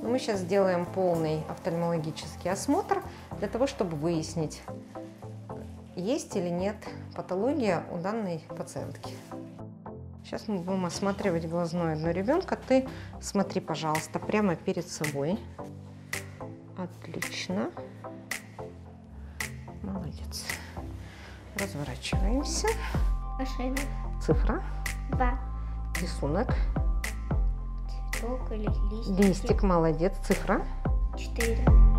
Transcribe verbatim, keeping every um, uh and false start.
Мы сейчас сделаем полный офтальмологический осмотр для того, чтобы выяснить, есть или нет патология у данной пациентки. Сейчас мы будем осматривать глазное дно ребенка. Ты смотри, пожалуйста, прямо перед собой. Отлично. Молодец. Разворачиваемся. Машина. Цифра. Два. Рисунок. Цветок или листик. Листик. Молодец. Цифра. Четыре.